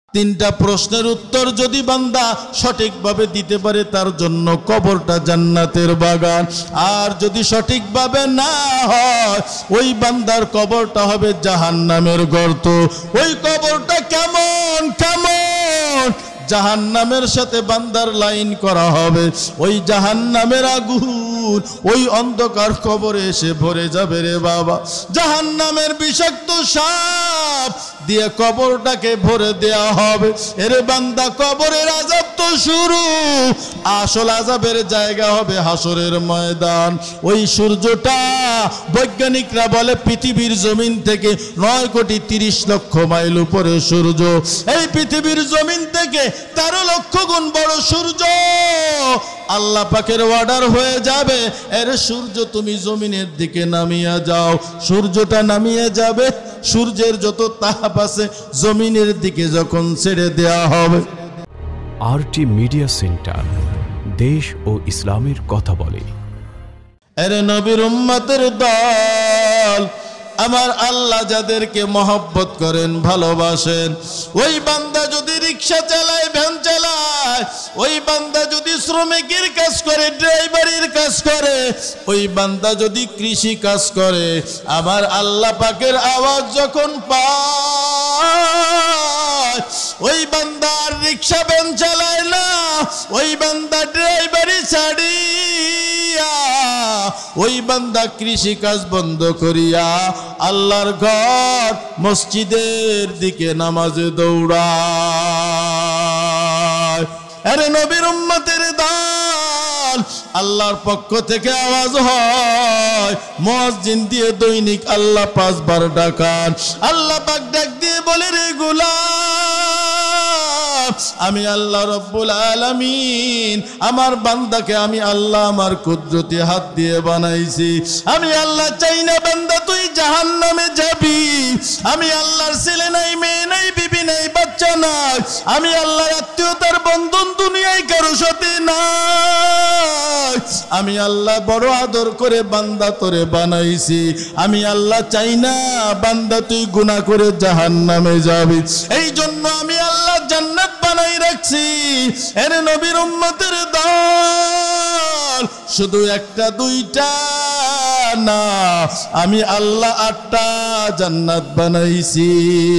তিনটা প্রশ্নের উত্তর যদি বান্দা সঠিকভাবে দিতে পারে তার জন্য কবরটা জান্নাতের বাগান, আর যদি সঠিকভাবে না হয় ওই বান্দার কবরটা হবে জাহান্নামের গর্ত। ওই কবরটা কেমন কেমন, জাহান্নামের সাথে বান্দার লাইন করা হবে, ওই জাহান্নামের আগুন ওই অন্ধকার কবরে এসে ভরে যাবে রে বাবা। জাহান্নামের বিষাক্ত সাপ দিয়ে কবরটাকে ভরে দেয়া হবে। এরে বান্দা, কবরের আযাব তো শুরু, আসল আযাবের জায়গা হবে হাসরের ময়দান। ওই সূর্যটা বৈজ্ঞানিকরা বলে পৃথিবীর জমিন থেকে 9,30,00,000 মাইল উপরে সূর্য। এই পৃথিবীর জমিন থেকে 13 লক্ষ গুণ বড় সূর্য। আল্লাহ পাকের অর্ডার হয়ে যাবে, এর সূর্য তুমি জমিনের দিকে নামিয়ে যাও। সূর্যটা নামিয়ে যাবে, সূর্যের যত তাপ আছে জমিনের দিকে যখন ছেড়ে দেয়া হবে। আরটি মিডিয়া সেন্টার, দেশ ও ইসলামের কথা বলে। এরে নবীর উম্মতের দল, আমার আল্লাহ যাদেরকে মহব্বত করেন, ভালোবাসেন, ওই বান্দা যদি রিক্সা চালায়, ভ্যান চালায়, ওই বান্দা যদি শ্রমিকের কাজ করে, ড্রাইভারের কাজ করে, ওই বান্দা যদি কৃষি কাজ করে, আমার আল্লাহ পাকের আওয়াজ যখন পায়, ওই বান্দা আর রিক্সা ভ্যান চালায় না, ওই বান্দা ড্রাইভারি ছাড়িয়া, ওই বান্দা কৃষি কাজ বন্ধ করিয়া আল্লাহর ঘর মসজিদের দিকে নামাজে দৌড়ায়। আরে নবীর উম্মতের দল, আল্লাহর পক্ষ থেকে আওয়াজ হয়, মুয়াজ্জিন দিয়ে দৈনিক আল্লাহ 5 বার ডাকান। আল্লাহ পাক ডাক দিয়ে বলে, রে গোলাম, আমি আল্লাহ রব্বুল আলামিন আমার বান্দাকে আমি আল্লাহ আমার কুদরতি হাত দিয়ে বানাইছি। আমি আল্লাহ চাই না বান্দা তুই জাহান্নামে যাবি। আমি আল্লাহর ছেলে নাই, মেয়ে নাই, বিবি নাই, বাচ্চা নাই। আমি আল্লাহর আত্মীয়তার বন্ধন দুনিয়ায় কারো সাথে নাই। আমি আল্লাহ বড় আদর করে বান্দা তোরে বানাইছি। আমি আল্লাহ চাই না বান্দা তুই গুনাহ করে জাহান্নামে যাবি। এই জন্য আমি আল্লাহ জান্নাত বানাই রাখছি। এর নবীর উম্মতের দল, শুধু একটা দুইটা না, আমি আল্লাহ 8টা জান্নাত বানাইছি।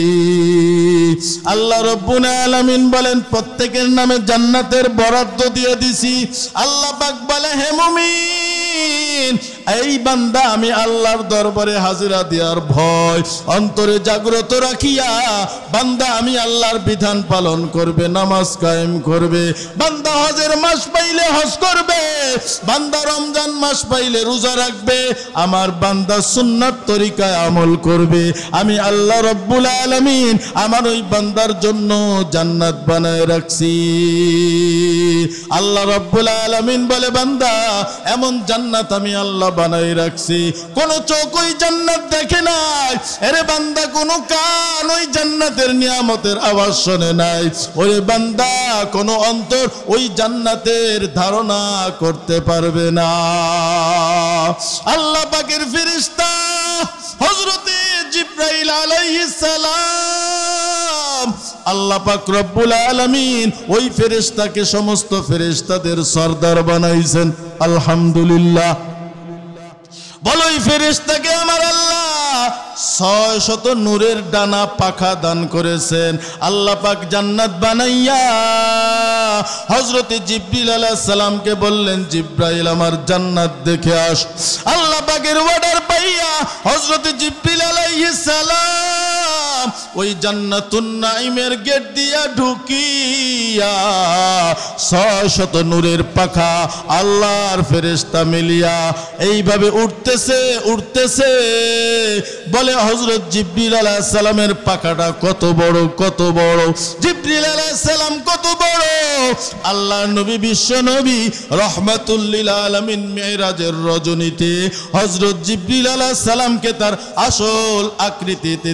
আল্লাহ রব্বুল আলামিন বলেন, প্রত্যেকের নামে জান্নাতের বরাদ্দ দিয়ে দিছি। আল্লাহ পাক বলে, হে মুমিন, এই বান্দা আমি আল্লাহর দরবারে হাজিরা দেওয়ার ভয় অন্তরে জাগ্রত রাখিয়া বান্দা আমি আল্লাহর বিধান পালন করবে, নামাজ কায়েম করবে। বান্দা হজের মাস পাইলে হজ করবে, বান্দা রমজান মাস পাইলে রোজা রাখবে, আমার বান্দা সুন্নাত তরিকায় আমল করবে। আমি আল্লাহ রব্বুল আলামিন আমার ওই বান্দার জন্য জান্নাত বানায় রাখছি। আল্লাহ রব্বুল আলামিন বলে, বান্দা এমন জান্নাত আমি আল্লাহ বানাই রাখছি, কোন চোখ ওই জান্নাত দেখে নাই। এরে বান্দা, কোন কান ওই জান্নাতের নিয়ামতের আওয়াজ শোনে নাই। ওরে বান্দা, কোন অন্তর ওই জান্নাতের ধারণা করতে পারবে না। আল্লাহ পাকের ফেরেশতা হযরতে জিবরাইল আলাইহিস সালাম, আল্লাহ পাক রব্বুল আলামিন ওই ফেরেশতাকে সমস্ত ফেরেশতাদের সরদার বানাইছেন। আলহামদুলিল্লাহ। বলো, এই ফেরেশতাকে আমার আল্লাহ 600 নূরের ডানা পাখা দান করেছেন। আল্লাহ পাক জান্নাত বানাইয়া হযরতে জিবরিল আলাইহিস সালামকে বললেন, জিবরাইল আমার জান্নাত দেখে আস। আল্লাহ পাকের অর্ডার পাইয়া হযরতে জিবরিল আলাইহিস সালাম ওই জান্নাতুন নাঈমের গেট দিয়া ঢুকিয়া 600 নূরের পাখা আল্লাহর ফেরেশতা মিলিয়া এইভাবে উঠতেছে উঠতেছে। বলে, হযরত জিবরিল আলাইহিস সালামের পাখাটা কত বড়, কত বড়। জিবরিল আলাইহিস সালাম কত বড়। আল্লাহর নবী, বিশ্ব নবী রাহমাতুল লিল আলামিন মিরাজের রজনীতে হযরত জিবরিল আলাইহিস সালামকে তার আসল আকৃতিতে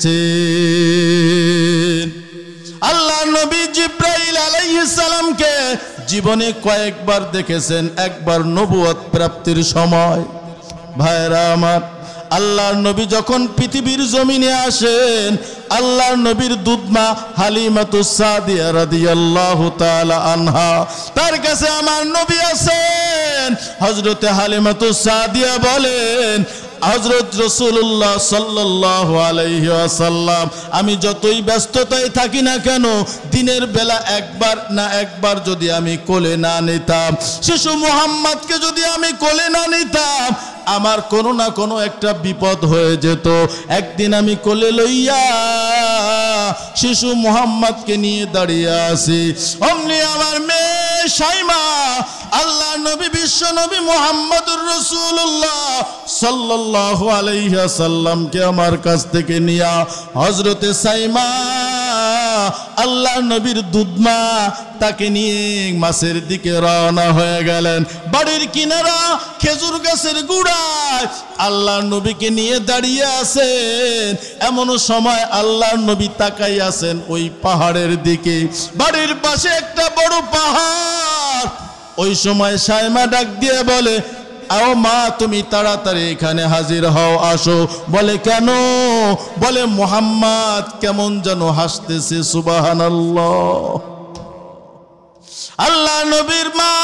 দেখেছেন। আল্লাহর নবী জিবরাইল আলাইহিস সালামকে জীবনে কয়েকবার দেখেছেন। একবার নবুয়ত প্রাপ্তির সময়। ভাইরা আমার, আল্লাহর নবী যখন পৃথিবীর জমিনে আসেন, আল্লাহর নবীর দুধমা হালিমাতুস সাদিয়া রাদিয়াল্লাহু তাআলা আনহা, তার কাছে আমার নবী আছেন। হযরতে হালিমাতুস সাদিয়া বলেন, হযরত রাসূলুল্লাহ সাল্লাল্লাহু আলাইহি ওয়াসাল্লাম, আমি যতই ব্যস্ততায় থাকি না কেন, দিনের বেলা একবার না একবার যদি আমি কোলে না নিতাম, শিশু মুহাম্মদকে যদি আমি কোলে না নিতাম, আমার কোনো না কোনো একটা বিপদ হয়ে যেত। একদিন আমি কোলে লইয়া শিশু মুহাম্মদকে নিয়ে দাঁড়িয়ে আছি, অমনি আমার মেয়ে শাইমা আল্লাহ নবী বিশ্ব নবী মুহাম্মদুর রাসূলুল্লাহ সাল্লাল্লাহু আলাইহি ওয়াসাল্লামকে আমার কাছ থেকে নিয়া হযরতে সাইমা আল্লাহ নবীর দুধমা তাকে নিয়ে মাছের দিকে রওনা হয়ে গেলেন। বাড়ির কিনারা খেজুর গাছের গুড়ায় আল্লাহ নবীকে নিয়ে দাঁড়িয়ে আছেন। এমন সময় আল্লাহ নবী তাকাই আছেন ওই পাহাড়ের দিকে। বাড়ির পাশে একটা বড় পাহাড়। ওই সময় সাইমা ডাক দিয়ে বলে, আও মা, তুমি তাড়াতাড়ি এখানে হাজির হও, আসো। বলে কেন? বলে মুহাম্মদ কেমন যেন হাসতেছে। সুবহানাল্লাহ। আল্লাহ নবীর মা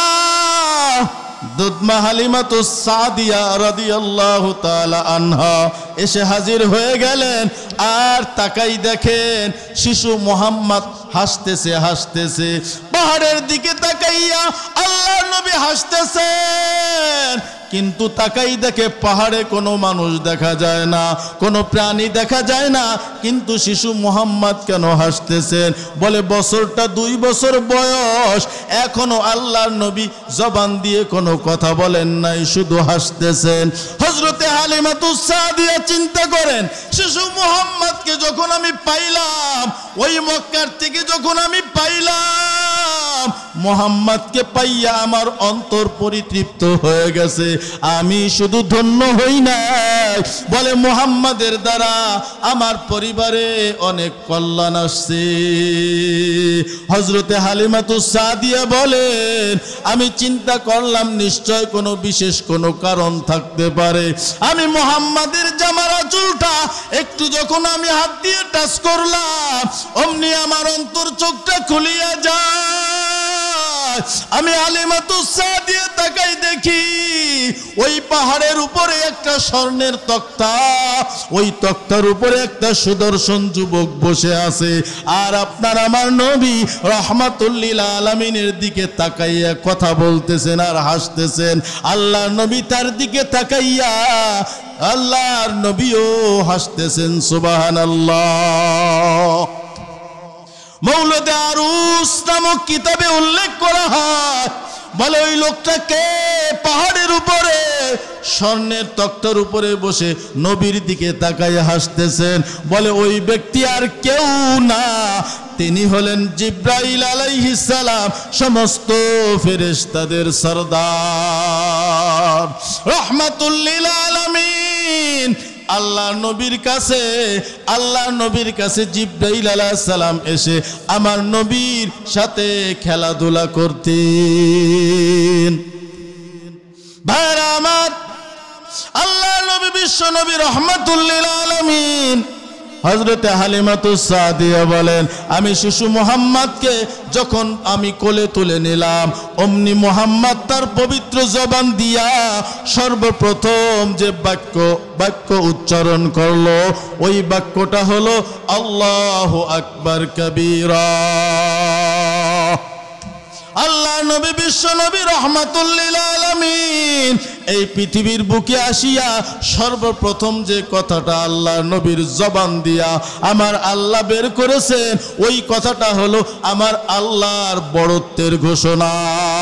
দুধমা হালিমাতুস সাদিয়া রাদিয়াল্লাহু তাআলা আনহা এসে হাজির হয়ে গেলেন। আর তাকাই দেখেন শিশু মুহাম্মদ হাসতেছে হাসতেছে। পাহাড়ের দিকে তাকাইয়া আল্লাহ নবী হাসতেছেন, কিন্তু তাকাই দেখে পাহাড়ে কোনো মানুষ দেখা যায় না, কোনো প্রাণী দেখা যায় না, কিন্তু শিশু মুহাম্মদ কেন হাসতেছেন? বলে বছরটা 2 বছর বয়স, এখনো আল্লাহর নবী জবান দিয়ে কোনো কথা বলেন নাই, শুধু হাসতেছেন। হযরতে হালিমাতুস সাদিয়া চিন্তা করেন, শিশু মুহাম্মদকে যখন আমি পাইলাম, ওই মক্কার থেকে যখন আমি পাইলাম, মুহাম্মদকে পাইয়া আমার অন্তর পরিতৃপ্ত হয়ে গেছে। আমি শুধু ধন্য হই নাই, বলে মুহাম্মাদের দ্বারা আমার পরিবারে অনেক কল্যাণ আসছে। হযরতে হালিমাতুস সাদিয়া বলেন, আমি চিন্তা করলাম নিশ্চয় কোনো বিশেষ কোনো কারণ থাকতে পারে। আমি মুহাম্মাদের জামার আঁচলটা একটু যখন আমি হাত দিয়ে টাচ করলাম, অমনি আমার অন্তর চোখটা খুলিয়া যায়। আমি হালিমাতুস সাদিয়া তাকাই দেখি ওই পাহাড়ের উপরে একটা স্বর্ণের তক্তা, ওই তক্তার উপরে একটা সুদর্শন যুবক বসে আছে। আর আপনার আমার নবী রাহমাতুল লিল আলামিনের দিকে তাকাইয়া কথা বলতেছেন আর হাসতেছেন। আল্লাহর নবী তার দিকে তাকাইয়া আল্লাহর নবীও হাসতেছেন। সুবহানাল্লাহ। মৌলুদে আরুস নামক কিতাবে উল্লেখ করা হয়, বলে ওই লোকটাকে পাহাড়ের উপরে স্বর্ণের তক্তার উপরে বসে নবীর দিকে তাকায় হাসতেছেন। বলে ওই ব্যক্তি আর কেউ না, তিনি হলেন জিব্রাইল আলাইহিস সালাম, সমস্ত ফেরেশতাদের সরদার, রাহমাতুল লিল আলামিন। আল্লাহ নবীর কাছে জিব্রাইল আলাইহিস সালাম এসে আমার নবীর সাথে খেলাধুলা করতেন। ভাইরা আমার, আল্লাহ নবী বিশ্ব নবী রাহমাতুল লিল আলামিন হযরতে হালিমাতুস সাদিয়া বলেন, আমি শিশু মুহাম্মদকে যখন আমি কোলে তুলে নিলাম, অমনি মুহাম্মদ তার পবিত্র জবান দিয়া সর্বপ্রথম যে বাক্য উচ্চারণ করলো, ওই বাক্যটা হলো আল্লাহু আকবার কবীরা। আল্লাহ নবী বিশ্ব নবী রাহমাতুল লিল আলামিন এই পৃথিবীর বুকে আসিয়া সর্বপ্রথম যে কথাটা আল্লাহ নবীর জবান দিয়া আমার আল্লাহ বের করেছেন, ওই কথাটা হলো আমার আল্লাহর বড়ত্বের ঘোষণা।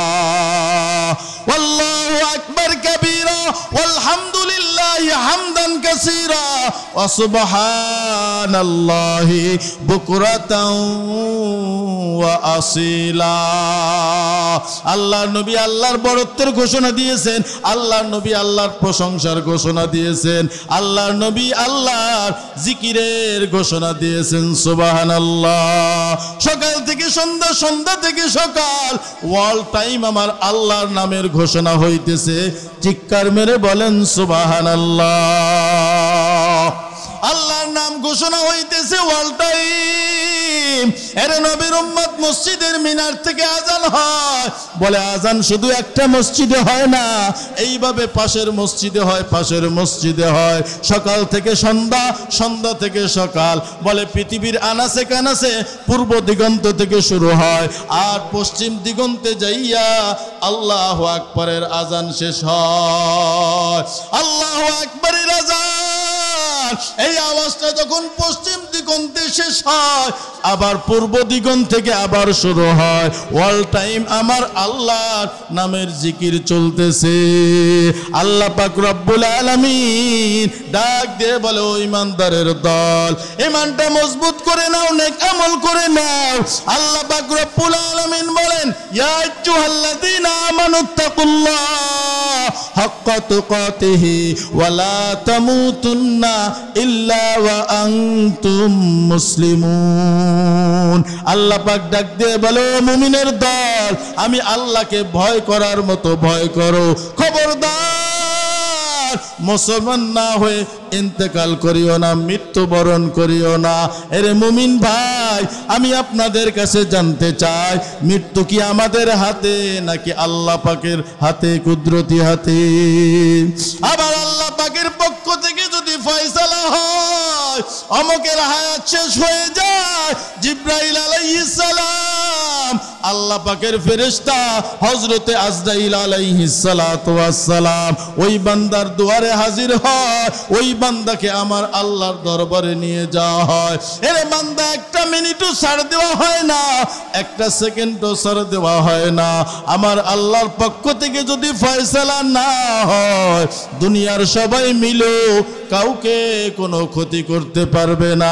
আল্লাহু আকবার কবীরা ওয়ালহামদুলিল্লাহি হামদান কাসীরা ওয়া সুবহানাল্লাহি বুকরাতাও ওয়া আসীলা। আল্লাহর নবী আল্লাহর বড়ত্বের ঘোষণা দিয়েছেন, আল্লাহর নবী আল্লাহর প্রশংসার ঘোষণা দিয়েছেন, আল্লাহর নবী আল্লাহর জিকিরের ঘোষণা দিয়েছেন। সুবহানাল্লাহ। সকাল থেকে সন্ধ্যা, সন্ধ্যা থেকে সকাল, অল টাইম আমার আল্লাহর নামের ঘোষণা হইতেছে। চিৎকার মেরে বলেন সুবহানাল্লাহ। আল্লাহর নাম ঘোষণা হইতেছে ওয়াল টাইম। এর নবীর উম্মত মসজিদের মিনার থেকে আজান হয়, বলে আজান শুধু একটা মসজিদে হয় না, এইভাবে পাশের মসজিদে হয়, পাশের মসজিদে হয়, সকাল থেকে সন্ধ্যা, সন্ধ্যা থেকে সকাল। বলে পৃথিবীর আনাসে কানাসে পূর্ব দিগন্ত থেকে শুরু হয়, আর পশ্চিম দিগন্তে যাইয়া আল্লাহু আকবারের আজান শেষ হয়। আল্লাহু আকবারের আজান, এই আওয়াজটা যখন পশ্চিম দিগন্তে শেষ হয়, আবার পূর্ব দিগন্ত থেকে আবার শুরু হয়। অল টাইম আমার আল্লাহর নামের জিকির চলতেছে। আল্লাহ পাক রব্বুল আলামিন ডাক দিয়ে বলে, ও ইমানদারের দল, ইমানটা মজবুত করে নাও, নেক আমল করে নাও। আল্লাহ পাক রব্বুল আলামিন বলেন, ইয়া আইয়ুহাল্লাযীনা আমানুত্তাকুল্লাহ হাক্কা তুকাতিহি ওয়া লা তামুতুন্না ইল্লা ওয়া আনতুম মুসলিমুন। আল্লাহ পাক ডাক দিয়ে বলে, মুমিনের দল, আমি আল্লাহকে ভয় করার মতো ভয় করো, খবরদার মুসলমান না হয়ে ইন্তেকাল করিও না, মৃত্যুবরণ করিও না। এরে মুমিন ভাই, আমি আপনাদের কাছে জানতে চাই, মৃত্যু কি আমাদের হাতে নাকি আল্লাহ পাকের হাতে, কুদরতি হাতে? আবার আল্লাহ পাকের পক্ষ থেকে যদি ফয়সালা হয়, অমুকের হায়াত শেষ হয়ে যায়, জিবরাইল আলাইহিস সালাম, আল্লাহ পাকের ফেরেশতা হযরতে আজরাইল আলাইহিস সালাতু ওয়াস সালাম ওই বান্দার দুয়ারে হাজির হয়, ওই বান্দাকে আমার আল্লাহর দরবারে নিয়ে যাওয়া হয়। এরে বান্দা, একটা মিনিটও ছাড় দেওয়া হয় না, একটা সেকেন্ডও ছাড় দেওয়া হয় না। আমার আল্লাহর পক্ষ থেকে যদি ফয়সালা না হয়, দুনিয়ার সবাই মিলে কাউকে কোনো ক্ষতি করতে পারবে না।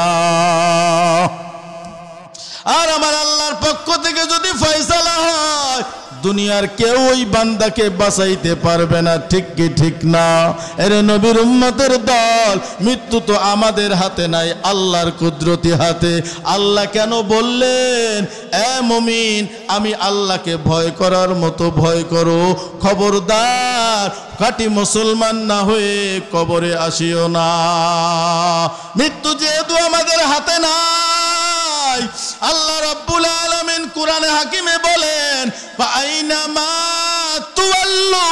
আর আমার আল্লাহর পক্ষ থেকে যদি ফয়সালা হয়, দুনিয়ার কেউ ওই বান্দাকে বাঁচাইতে পারবে না। ঠিক কি ঠিক না? এর নবীর উম্মতের দল, মৃত্যু তো আমাদের হাতে নাই, আল্লাহর কুদরতি হাতে। আল্লাহ কেন বললেন, এ মুমিন, আমি আল্লাহকে ভয় করার মতো ভয় করো, খবরদার খাঁটি মুসলমান না হয়ে কবরে আসিও না। মৃত্যু যেহেতু আমাদের হাতে নাই, আল্লাহ রাব্বুল আলামিন কোরআনে হাকিমে বলেন, ফাআইনামা তুওয়াল্লু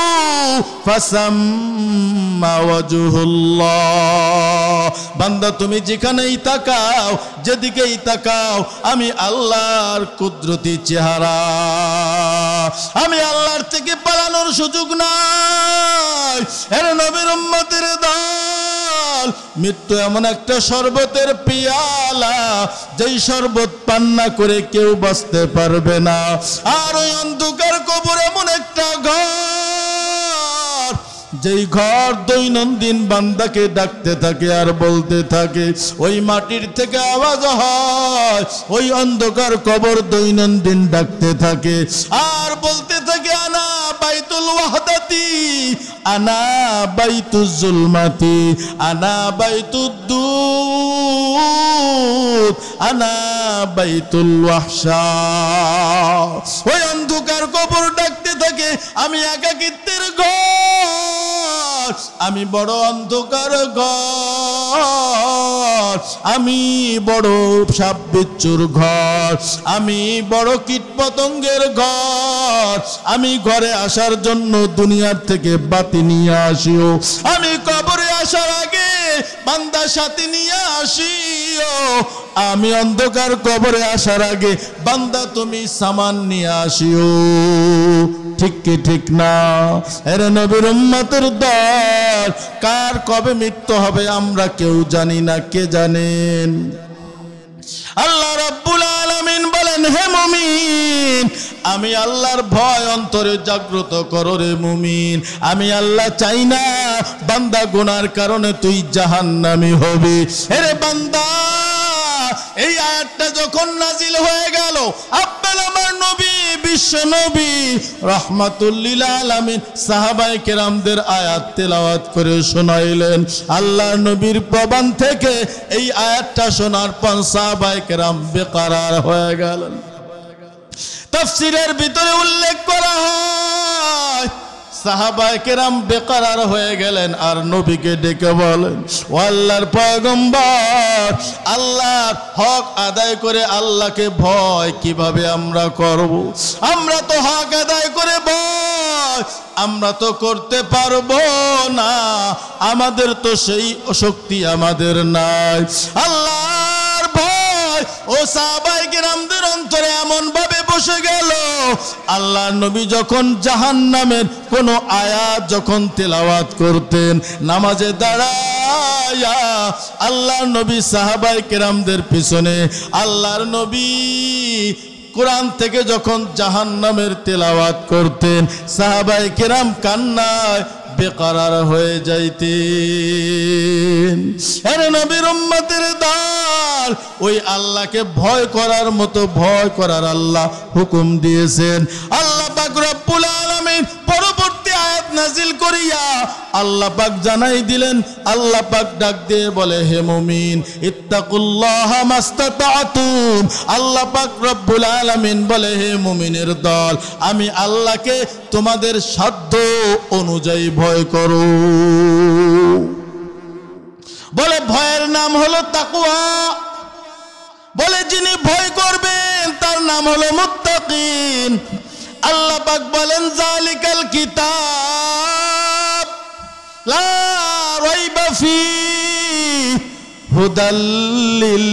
ফাসাম্মা ওয়াজহুল্লাহ। বান্দা, তুমি যেখানেই তাকাও, যেদিকেই তাকাও, আমি আল্লাহর কুদরতি চেহারা। আমি আল্লাহর থেকে পালানোর সুযোগ নাই। এর নবীর উম্মতের দল, মৃত্যু এমন একটা শরবতের পিয়ালা, যেই শরবত পান না করে কেউ বাঁচতে পারবে না। আর ওই অন্ধকার কবর এমন একটা ঘর, যেই ঘর দৈনন্দিন বান্দাকে ডাকতে থাকে আর বলতে থাকে, ওই মাটির থেকে আওয়াজ হয়, ওই অন্ধকার কবর দৈনন্দিন ডাকতে থাকে আর বলতে থাকে, আনা বাইতুল ওয়াহদাতি, আনা বাইতুজ জুলমাতি, আনা বাইতুদ্দুদ, আনা বাইতুল ওয়াহশা। ওই অন্ধকার কবর ডাকতে থাকে, আমি একাকিত্বের ঘর, আমি বড় অন্ধকার ঘর, আমি বড় সাপ বিচ্ছুর ঘর, আমি বড় কীট পতঙ্গের ঘর। আমি ঘরে আসার জন্য দুনিয়ার থেকে বাতি নিয়ে আসিও, আমি কবরে আসার আগে বান্দা সাথে নিয়ে আসিও। আমি অন্ধকার কবরে আসার আগে বান্দা তুমি সামান নিয়ে আসিও। ঠিক কি ঠিক না? এর নবীর উম্মতের দল, কার কবে মৃত্যু হবে আমরা কেউ জানি না। কে জানেন? আল্লাহ রাব্বুল আলামিন বলেন, হে মুমিন, আমি আল্লাহর ভয় অন্তরে জাগ্রত করো রে মুমিন। আমি আল্লাহ চাই না বান্দা গুনার কারণে তুই জাহান্নামী হবি। হে বান্দা, এই আয়াতটা যখন নাজিল হয়ে গেল, আপনার আমার নবী, বিশ্ব নবী রাহমাতুল লিল আলামিন সাহাবায়ে কেরামদের আয়াত তেলাওয়াত করে শোনাইলেন। আল্লাহর নবীর জবান থেকে এই আয়াতটা শোনার পর সাহাবায়ে কেরাম বেকরার হয়ে গেলেন। তাফসীরের ভিতরে উল্লেখ করা হয়, সাহাবায়ে কেরাম বেকরার হয়ে গেলেন আর নবীকে ডেকে বলেন, ও আল্লাহর পয়গম্বর, আল্লাহর হক আদায় করে আল্লাহকে ভয় কিভাবে আমরা করব? আমরা তো হক আদায় করে ভয় আমরা তো করতে পারবো না, আমাদের তো সেই শক্তি আমাদের নাই। আল্লাহর ভয় ও সাহাবায়ে কেরামদের অন্তরে এমন ভাবে বসে গেল, আল্লাহর নবী যখন জাহান্নামের কোন আয়াত যখন তেলাওয়াত করতেন নামাজে দাঁড়ায়া, আল্লাহর নবী সাহাবায়ে কেরামদের পিছনে আল্লাহর নবী কোরআন থেকে যখন জাহান্নামের তেলাওয়াত করতেন সাহাবায়ে কেরাম কান্নায় বেকরার হয়ে যাইতেন। আরে নবীর উম্মতের দল, ওই আল্লাহকে ভয় করার মতো ভয় করার আল্লাহ হুকুম দিয়েছেন। আল্লাহ পাক রব্বুল আলামিন পরবর্তী আয়াত নাজিল করিয়া আল্লাহ পাক জানাই দিলেন, আল্লাহ পাক ডাক দিয়ে বলে, হে মুমিন ইত্তাকুল্লাহা মাস্তাতাতুম। আল্লাহ পাক রব্বুল আলামিন বলে, হে মুমিনের দল, আমি আল্লাহকে তোমাদের সাধ্য অনুযায়ী ভয় করো। বলে ভয়ের নাম হলো তাকওয়া। বলে যিনি ভয় করবেন তার নাম হলো মুত্তাকিন। আল্লাহ পাক বলেন, জালিকাল কিতাব লা রাইবা ফীহি হুদাল লিল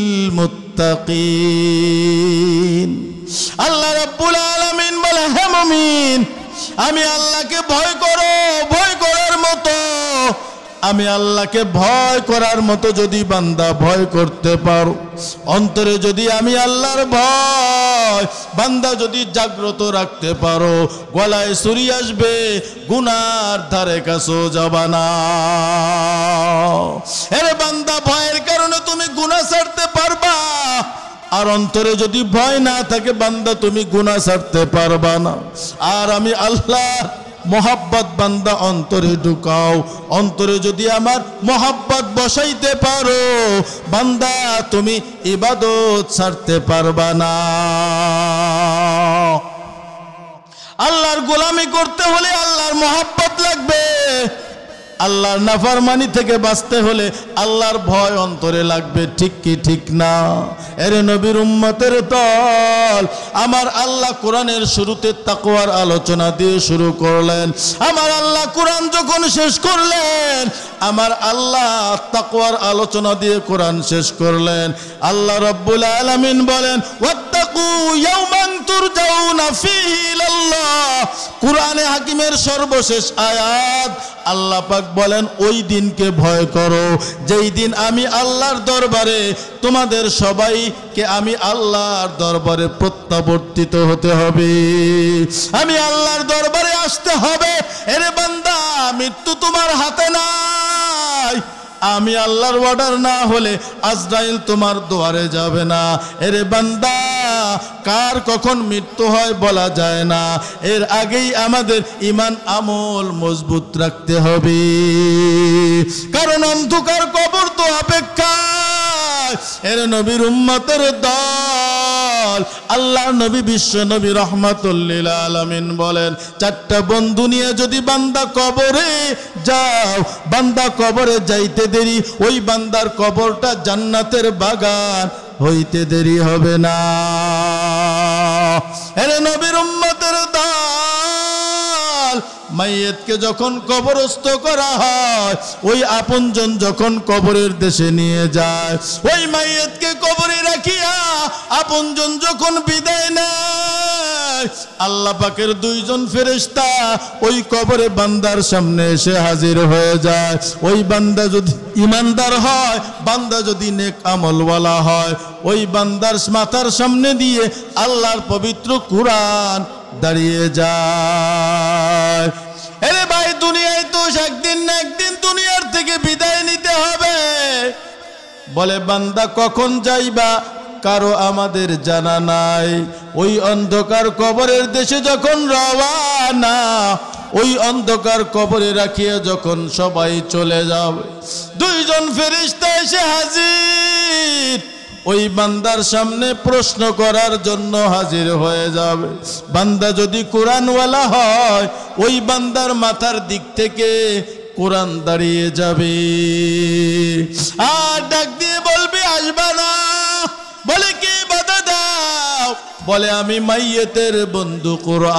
মুত্তাকিন। আল্লাহ রাব্বুল আলামিন বলে, হে মুমিন, আমি আল্লাহকে ভয় করো, ভয় করার মতো, আমি আল্লাহকে ভয় করার মতো যদি বান্দা ভয় করতে পারো, অন্তরে যদি আমি আল্লাহর ভয় বান্দা যদি জাগ্রত রাখতে পারো, গলায় ছুরি আসবে, গুনার ধারে কাছেও যাবা না। আরে বান্দা, ভয়ের কারণে তুমি গুনাহ ছাড়তে পারবা, আর অন্তরে যদি ভয় না থাকে বান্দা তুমি গুনাহ ছাড়তে পারবা না। আর আমি আল্লাহ মোহাব্বত বান্দা অন্তরে ঢুকাও, অন্তরে যদি আমার মোহাব্বত বসাইতে পারো বান্দা তুমি ইবাদত ছাড়তে পারবা না। আল্লাহর গোলামি করতে হলে আল্লাহর মোহাব্বত লাগবে, আল্লাহর নাফরমানি থেকে বাঁচতে হলে আল্লাহর ভয় অন্তরে লাগবে, ঠিক কি ঠিক না? এরে নবীর উম্মতের দল, আমার আল্লাহ কোরআনের শুরুতে তাকওয়ার আলোচনা দিয়ে শুরু করলেন। আমার আল্লাহ কোরআন যখন শেষ করলেন, আমার আল্লাহ তাকওয়ার আলোচনা দিয়ে কোরআন শেষ করলেন। আল্লাহ রব্বুল আলামিন বলেন, ওয়াত্তাকু ইয়াওমান তুরজাউনা ফীহি ইলাল্লাহ। কোরআনে হাকিমের সর্বশেষ আয়াত আল্লাহ পাক বলেন, ওই দিনকে ভয় করো যেই দিন আমি আল্লাহর দরবারে তোমাদের সবাইকে আমি আল্লাহর দরবারে প্রত্যাবর্তিত হতে হবে, আমি আল্লাহর দরবারে আসতে হবে। এরে বান্দা, মৃত্যু তোমার হাতে নাই, আমি আল্লাহর অর্ডার না হলে আজরাইল তোমার দুয়ারে যাবে না। এরে বান্দা, কার কখন মৃত্যু হয় বলা যায় না, এর আগেই আমাদের ঈমান আমল মজবুত রাখতে হবে, কারণ অন্ধকার কবর তো অপেক্ষায়। এর নবীর উম্মতের দল, আল্লাহ নবী বিশ্ব নবী রাহমাতুল লিল আলামিন বলেন, চারটা বন্ধু নিয়ে যদি বান্দা কবরে যাও, বান্দা কবরে যাইতে দেরি, ওই বান্দার কবরটা জান্নাতের বাগান হইতে দেরি হবে না। এরে নবীর উম্মতের দল, মাইয়েতকে যখন কবরস্থ করা হয়, ওই আপনজন যখন কবরের দেশে নিয়ে যায়, ওই মাইয়েতকে কবরে রাখিয়া আপনজন যখন বিদায় নেয়, আল্লাহ পাকের দুইজন ফেরেশতা ওই কবরে বান্দার সামনে এসে হাজির হয়ে যায়। ওই বান্দা যদি ইমানদার হয়, বান্দা যদি নেক আমলওয়ালা হয়, ওই বান্দার মাথার সামনে দিয়ে আল্লাহর পবিত্র কুরআন দাঁড়িয়ে যায়। আরে ভাই, দুনিয়ায় তো একদিন না একদিন দুনিয়ার থেকে বিদায় নিতে হবে। বলে বান্দা কখন যাইবা কারো আমাদের জানা নাই। ওই অন্ধকার কবরের দেশে যখন রওয়ানা, ওই অন্ধকার কবরে রাখিয়া যখন সবাই চলে যাবে, দুইজন ফেরেশতা এসে হাজির। ওই বান্দার সামনে প্রশ্ন করার জন্য হাজির হয়ে যাবে। বান্দা যদি কোরআনওয়ালা হয় ওই বান্দার মাথার দিক থেকে কোরআন দাঁড়িয়ে যাবে আর ডাক দিয়ে বলবে আসবা না। বলে কি বাধা দাও? বলে আমি মাইয়েতের বন্ধু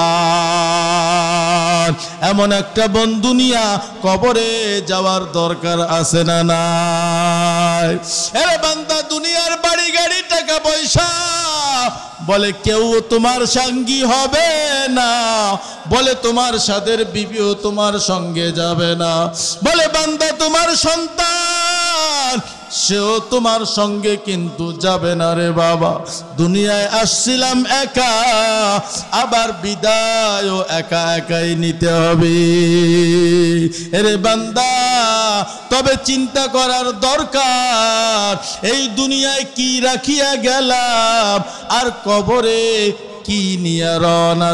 কোরআন। এমন একটা বন্ধু নিয়া কবরে যাওয়ার দরকার আছে না নাই? এরে বান্দা দুনিয়ার বাড়ি গাড়ি টাকা পয়সা বলে কেউ তোমার সঙ্গী হবে না, বলে তোমার সাদের বিবিও তোমার সঙ্গে যাবে না, বলে বান্দা তোমার সন্তান সেও তোমার সঙ্গে কিন্তু যাবে না রে বাবা। দুনিয়ায় আসছিলাম একা, আবার বিদায়ও একা একাই নিতে হবে। এরে বান্দা তবে চিন্তা করার দরকার এই দুনিয়ায় কি রাখিয়া গেলাম আর কবরে কি নিয়ে রওনা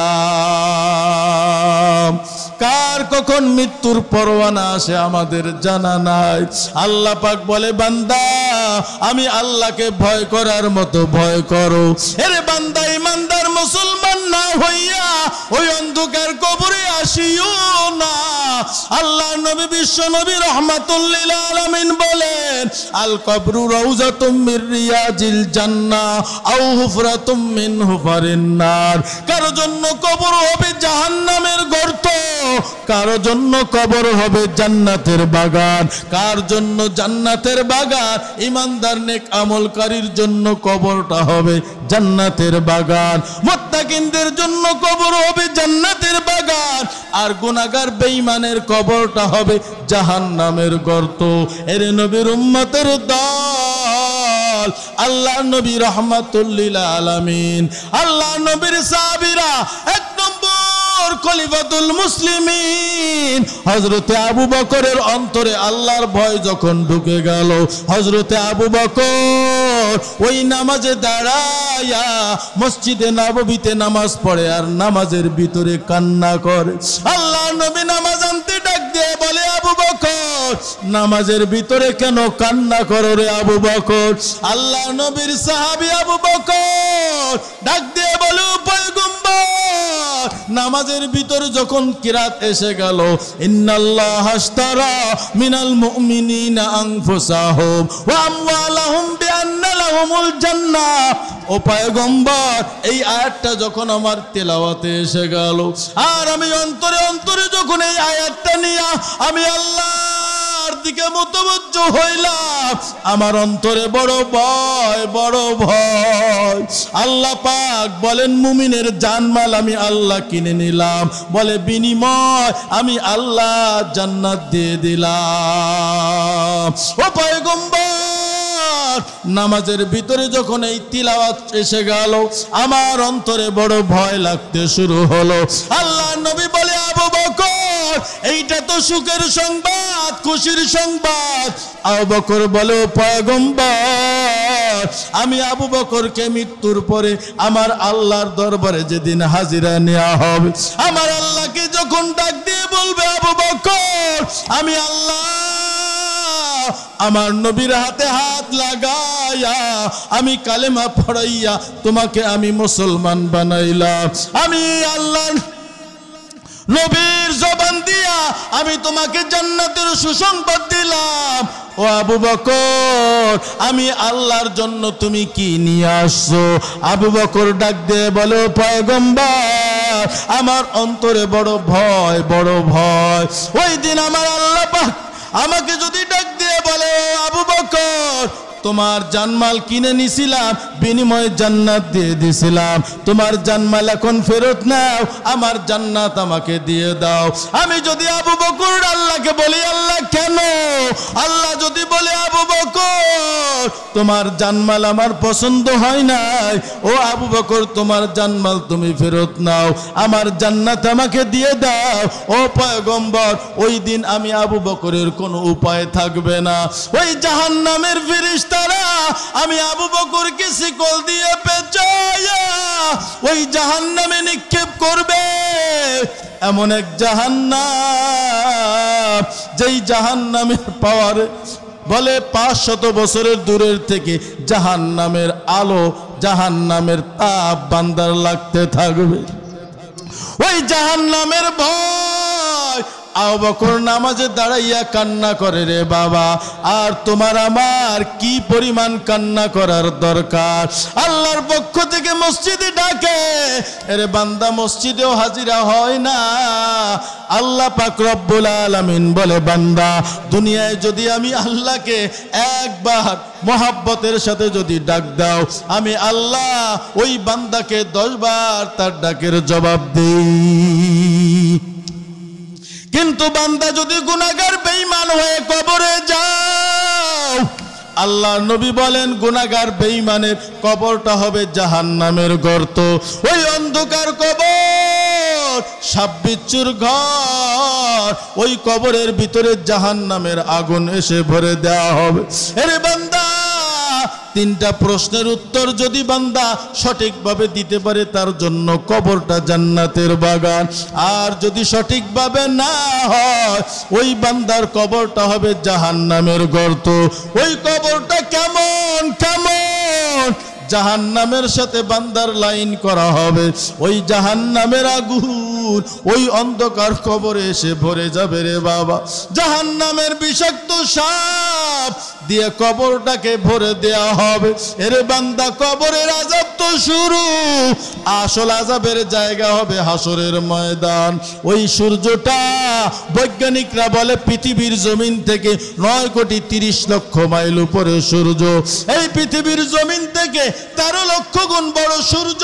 দিলাম। কার কখন মৃত্যুর পরোয়ানা আসে আমাদের জানা নাই। আল্লাহ পাক বলে বান্দা আমি আল্লাহকে ভয় করার মতো ভয় করো। এরে বান্দা ইমানদার মুসলমান না হইয়া ওই অন্ধকার কবরে আসিও না। আল্লাহ নবী বিশ্ব নবী রাহমাতুল লিল আলামিন বলেন আল কবরু রাউযাতুম মির রিয়াজিল জান্নাহ আও হুফরাতুম মিন হুফারিন নার। কারো জন্য কবর হবে জাহান্নামের গর্ত, কারো জন্য কবর হবে জান্নাতের বাগান। কার জন্য জান্নাতের বাগান? ইমানদার নেক আমলকারীর জন্য কবরটা হবে জান্নাতের বাগান। মুত্তাকিনদের জন্য কবর হবে জান্নাতের বাগান, আর গুনাহগার বেঈমানের কবরটা হবে জাহান্নামের গর্ত। এর নবীর উম্মতের দল আল্লাহ নবী রাহমাতুল লিল আলামিন, আল্লাহ নবীর সাহাবীরা, এক নম্বর খলিফাতুল মুসলিমিন হযরতে আবু বকরের অন্তরে আল্লাহর ভয় যখন ঢুকে গেল, হযরতে আবু বকর ওই নামাজে দাঁড়ায়া মসজিদে নববীতে নামাজ পড়ে আর নামাজের ভিতরে কান্না করে। আল্লাহ নবী নামাজ আনতে ডাক দিয়ে বলে আবু বকর নামাজের ভিতরে কেন কান্না করো রে আবু বকর? আল্লাহ নবীর সাহাবী আবু বকর ডাক দিয়ে বলে পয়গম্বর নামাজের ভিতরে যখন কিরাত এসে গেল ইন্নাল্লাহা আশতারা মিনাল মুমিনিনা আনফুসাহুম ওয়া আমওয়ালাহুম বিআন্না লাহুমুল জান্নাহ। ও পয়গম্বর এই আয়াতটা যখন আমার তেলাওয়াতে এসে গেল আর আমি অন্তরে অন্তরে যখন এই আয়াতটা নিয়ে আমি আল্লাহর দিকে মুতওয়াজ্জহ হইলাম, আমার অন্তরে বড় ভয় বড় ভয়। আল্লাহ পাক বলেন মুমিনের জানমাল আমি আল্লাহ কিনে নিলাম, বলে বিনিময় আমি আল্লাহ জান্নাত দিয়ে দিলাম। ও পয়গম্বর নামাজের ভিতরে যখন এই তিলাওয়াত এসে গেল আমার অন্তরে বড় ভয় লাগতে শুরু হলো। আল্লাহ নবী বলে আবু বকর এইটা তো সুখের সংবাদ, খুশির সংবাদ। আবু বকর বলে পয়গম্বর আমি আবু বকরকে মৃত্যুর পরে আমার আল্লাহর দরবারে যেদিন হাজিরা নেওয়া হবে আমার আল্লাহকে যখন ডাক দিয়ে বলবে আবু বকর আমি আল্লাহ আমার নবীর হাতে হাত লাগাইয়া আমি কালেমা পড়াইয়া তোমাকে আমি মুসলমান বানাইলাম, আমি আল্লাহ নবীর জবান দিয়া আমি তোমাকে জান্নাতের সুসংবাদ দিলাম। ও আবু বকর আমি আল্লাহর জন্য তুমি কি নিয়ে আসছো? আবু বকর ডাক দিয়ে বলো পয়গম্বর আমার অন্তরে বড় ভয় বড় ভয়। ওই দিন আমার আল্লাহ পাক আমাকে যদি ডাক দিয়ে বলে আবু বকর তোমার জানমাল কিনে নিছিলাম বিনিময়ে জান্নাত দিয়ে দিছিলাম, তোমার জানমাল এখন ফেরত নাও, আমার জান্নাত আমাকে দিয়ে দাও। আমি যদি আবু বকর আল্লাহকে বলি আল্লাহ কেন? আল্লাহ যদি বলে আবু বকর তোমার জানমাল আমার পছন্দ হয় নাই, ও আবু বকর তোমার জানমাল তুমি ফেরত নাও, আমার জান্নাত আমাকে দিয়ে দাও। ও পয়গম্বর ওই দিন আমি আবু বকরের কোনো উপায় থাকবে না। ওই জাহান্নামের ফেরেশতা আমি আবু বকরকে শিকল দিয়ে পেঁচাইয়া ওই জাহান্নামে নিক্ষেপ করবে। এমন এক জাহান্নাম যেই জাহান্নামের পাওয়ারে বলে 500 বছরের দূরের থেকে জাহান্নামের আলো, জাহান্নামের তাপ বান্দার লাগতে থাকবে। ওই জাহান্নামের ভয় আবু বকর নামাজে দাঁড়াইয়া কান্না করে, রে বাবা, আর তোমার আমার কি পরিমাণ কান্না করার দরকার। আল্লাহর পক্ষ থেকে মসজিদে ডাকে, এরে বান্দা মসজিদেও হাজিরা হয় না। আল্লাহ পাক রব্বুল আলামিন বলে, বান্দা দুনিয়ায় যদি আমি আল্লাহকে একবার মোহাব্বতের সাথে যদি ডাক দাও, আমি আল্লাহ ওই বান্দাকে 10 বার তার ডাকের জবাব দেই। কিন্তু বান্দা যদি গুনাহগার বেঈমান হয়ে কবরে যাও, আল্লাহ নবী বলেন গুনাহগার বেঈমানের কবরটা হবে জাহান্নামের গর্ত। ওই অন্ধকার কবর, সাপ বিচ্ছুর ঘর, ওই কবরের ভিতরে জাহান্নামের আগুন এসে ভরে দেওয়া হবে। আরে বান্দা, 3টা প্রশ্নের উত্তর যদি বান্দা সঠিকভাবে দিতে পারে, তার জন্য কবরটা জান্নাতের বাগান। আর যদি সঠিকভাবে না হয়, ওই বান্দার কবরটা হবে জাহান্নামের গর্ত। ওই কবরটা কেমন কেমন, জাহান্নামের সাথে বান্দার লাইন করা হবে। ওই জাহান্নামের আগুন ওই অন্ধকার কবরে এসে ভরে যাবে রে বাবা। জাহান্নামের বিষাক্ত সাপ দিয়ে কবরটাকে ভরে দেয়া হবে। এরে বান্দা, কবরের আযাব তো শুরু, আসল আযাবের জায়গা হবে হাসরের ময়দান। ওই সূর্যটা বৈজ্ঞানিকরা বলে পৃথিবীর জমিন থেকে 9,30,00,000 মাইল উপরে সূর্য। এই পৃথিবীর জমিন থেকে 13 লক্ষ গুণ বড় সূর্য।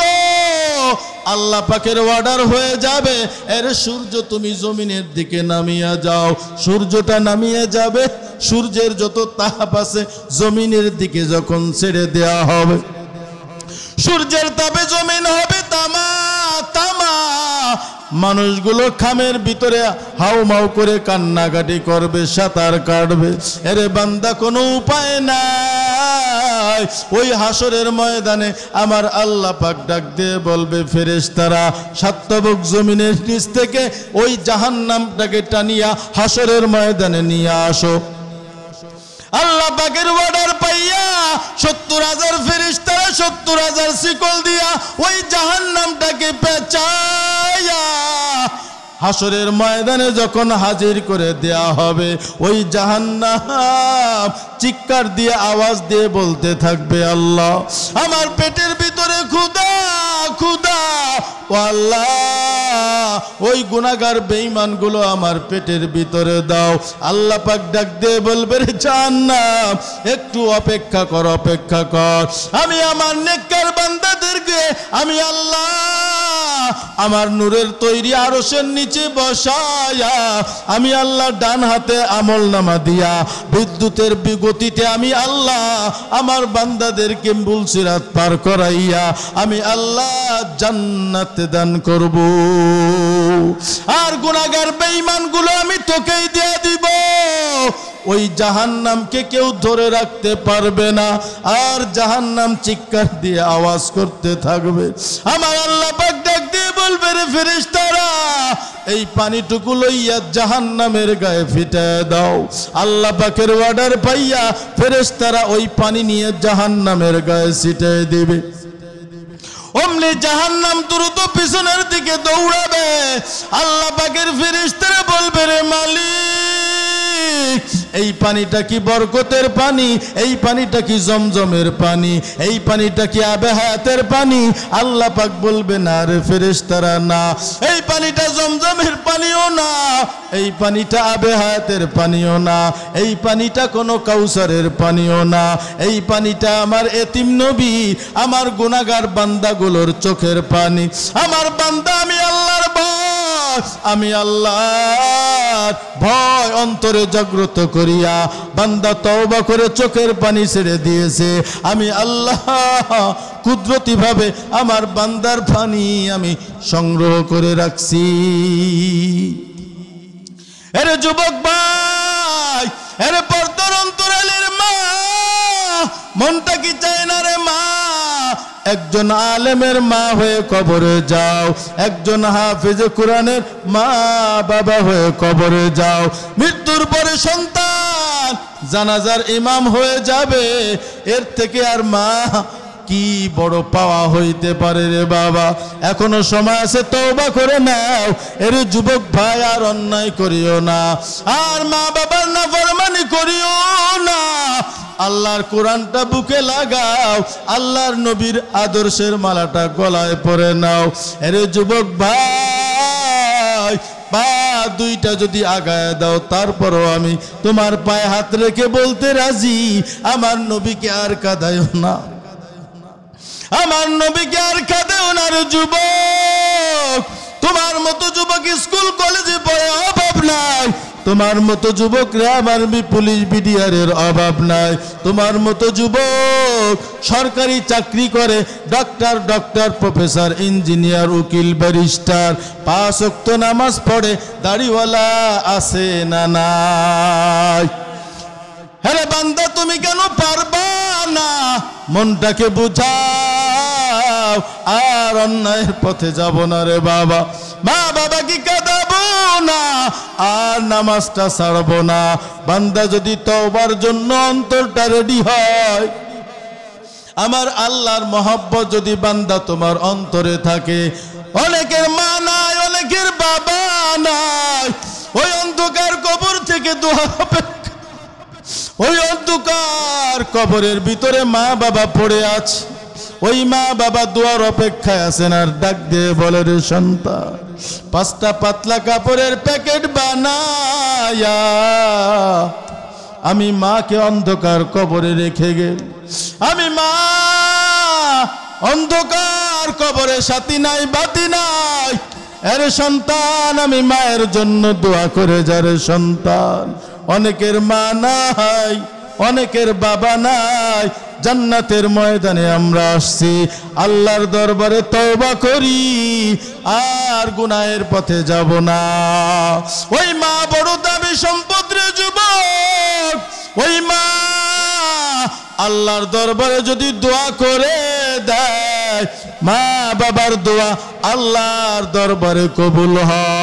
আল্লাহ পাকের অর্ডার হয়ে যাবে, এর সূর্য তুমি জমিনের দিকে নামিয়ে যাও। সূর্যটা নামিয়ে যাবে, সূর্যের যত তাপ আছে জমিনের দিকে যখন ছেড়ে দেয়া হবে, সূর্যের তাপে জমিন হবে তামা তামা। মানুষগুলো খামের ভিতরে হাউমাউ করে কান্নাকাটি করবে, সাঁতার কাটবে। এরে বান্দা, কোনো উপায় নাই। ওই হাসরের ময়দানে আমার আল্লাহ পাক ডাক দিয়ে বলবে, ফেরেশতারা সাতবক জমিনের নিচ থেকে ওই জাহান্নামটাকে টানিয়া হাসরের ময়দানে নিয়ে আসো। আল্লাহ পাকের অর্ডার পাইয়া 70,000 ফেরেশতারা 70,000 শিকল দিয়া ওই জাহান্নামটাকে পেঁচাইয়া হাসরের ময়দানে যখন হাজির করে দেয়া হবে, ওই জাহান্নাম চিৎকার দিয়ে আওয়াজ দিয়ে বলতে থাকবে, আল্লাহ আমার পেটের ভিতরে ক্ষুধা ক্ষুধা, ও আল্লাহ ওই গুনাহগার বেঈমানগুলো আমার পেটের ভিতরে দাও। আল্লাহ পাক ডাক দিয়ে বলবে, রে জাহান্নাম একটু অপেক্ষা কর, অপেক্ষা কর। আমি আমার নেককার বান্দাদেরকে আমি আল্লাহ আমার নূরের তৈরি আরশের নিচে বসায়া, আমি আল্লাহ ডান হাতে আমলনামা দিয়া বিদ্যুতের গতিতে আমি আল্লাহ আমার বান্দাদেরকে বুলসিরাত পার করাইয়া আমি আল্লাহ জান্নাত দান করব। আর গুনাহগার বেঈমানগুলো আমি তোকেই দিয়ে দিব। ওই জাহান্নামকে কেউ ধরে রাখতে পারবে না। আর জাহান্নাম চিৎকার দিয়ে আওয়াজ করতে থাকবে। আমার আল্লাহ পাক ডাক দিয়ে বলবে, রে ফেরেশতারা এই পানিটুকু লইয়া জাহান্নামের গায়ে ফিটায় দাও। আল্লাহ পাকের অর্ডার পাইয়া ফেরেশতারা ওই পানি নিয়ে জাহান্নামের গায়ে ছিটায় দিবে। অমনি জাহান্নাম দ্রুত পিছনের দিকে দৌড়াবে। আল্লাহ পাকের ফেরেশতারা বলবে, রে মালিক এই পানিটা কি বরকতের পানি? এই পানিটা কি জমজমের পানি? এই পানিটা কি আবে হায়াতের পানি? আল্লাহ পাক বলবে, না রে ফেরেশতারা, না, এই পানিটা জমজমের পানিও না, এই পানিটা আবে হায়াতের পানিও না, এই পানিটা কোনো কাউসারের পানিও না, এই পানিটা আমার এতিম নবী আমার গুনাহগার বান্দাগুলোর চোখের পানি। আমার বান্দা আমি আল্লাহর ভয়, আমি আল্লাহর ভয় অন্তরে জাগ্রত করিয়া বান্দা তওবা করে চোখের পানি ছেড়ে দিয়েছে। আমি আল্লাহ কুদরতি ভাবে আমার বান্দার পানি আমি সংগ্রহ করে রাখছি। এরে যুবক ভাই, এরে পর্দার অন্তরালের মা, মনটা কি চায় না রে মা একজন আলেমের মা হয়ে কবরে যাও, একজন হাফেজে কোরআনের মা বাবা হয়ে কবরে যাও। মৃত্যুর পরে সন্তান জানাজার ইমাম হয়ে যাবে, এর থেকে আর মা কি বড় পাওয়া হইতে পারে রে বাবা। এখনো সময় আছে, তওবা করে নাও। এর যুবক ভাই, আর অন্যায় করিও না, আর মা বাবার নাফরমানি করিও না। আল্লাহর কোরআনটা বুকে লাগাও, আল্লাহর নবীর আদর্শের মালাটা গলায় পরে নাও। এর যুবক ভাই, পা দুইটা যদি আগায় দাও, তারপরও আমি তোমার পায়ে হাত রেখে বলতে রাজি, আমার নবীকে আর কাঁদায়ও না, আমার নবীকে আর কাঁদেও না রে যুবক। তোমার মতো যুবক স্কুল কলেজে পড়ে অভাব নাই, তোমার মতো যুবক আর্মি পুলিশ বিডিআরের অভাব নাই, তোমার মতো যুবক সরকারি চাকরি করে, ডক্টর প্রফেসর ইঞ্জিনিয়ার উকিল ব্যারিস্টার, 5 ওয়াক্ত নামাজ পড়ে, দাড়িওয়ালা আছে না নাই? হ্যাঁ বান্দা, তুমি কেন পারবা না? মনটাকে বুঝাও, আর অন্যায়ের পথে যাব না রে বাবা। মা বাবা কি কাঁদাবো না, আর নামাজটা ছাড়বো না। বান্দা যদি তওবার জন্য অন্তরটা রেডি হয়, আমার আল্লাহর মহব্বত যদি বান্দা তোমার অন্তরে থাকে, অনেকের মা নাই, অনেকের বাবা নাই, ওই অন্ধকার কবর থেকে দোয়া হবে, ওই অন্ধকার কবরের ভিতরে মা বাবা পড়ে আছে, ওই মা বাবা দোয়ার অপেক্ষায় আছেন, আর ডাক দিয়ে বলে, রে সন্তান, 5টা পাতলা কাপড়ের প্যাকেট বানায়া আমি মাকে অন্ধকার কবরে রেখে গেল। আমি মা অন্ধকার কবরে সাথী নাই, বাতি নাই। এর সন্তান, আমি মায়ের জন্য দোয়া করে যারে সন্তান। অনেকের মা নাই, অনেকের বাবা নাই, জান্নাতের ময়দানে আমরা আসছি, আল্লাহর দরবারে তওবা করি, আর গুনাহের পথে যাব না। ওই মা বড় দামি সম্পদ রে যুবক। ওই মা আল্লাহর দরবারে যদি দোয়া করে দেয়, মা বাবার দোয়া আল্লাহর দরবারে কবুল হয়।